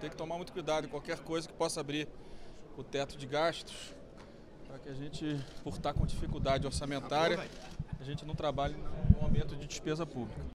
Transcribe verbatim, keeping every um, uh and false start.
tem que tomar muito cuidado em qualquer coisa que possa abrir o teto de gastos, para que a gente, por estar com dificuldade orçamentária, a gente não trabalhe no aumento de despesa pública.